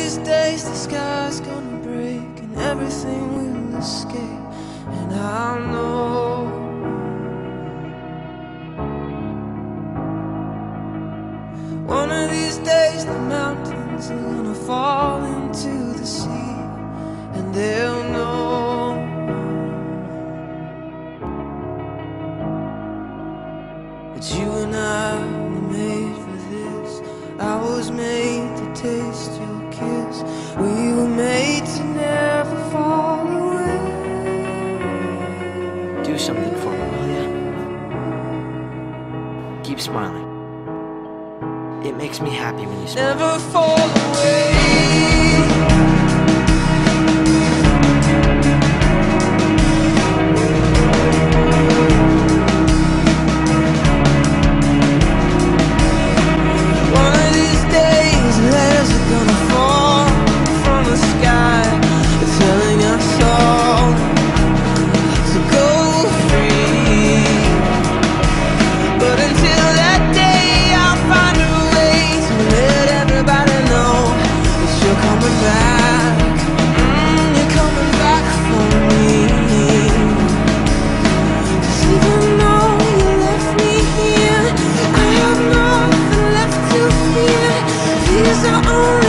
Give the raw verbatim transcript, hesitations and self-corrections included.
these days the sky's gonna break and everything will escape, and I know one of these days the mountains are gonna fall into the sea, and they'll know that you and I were made for this. I was made to taste your kiss. We were made to never fall away. Do something for me, will ya? Keep smiling. It makes me happy when you smile. Never fall away. These are only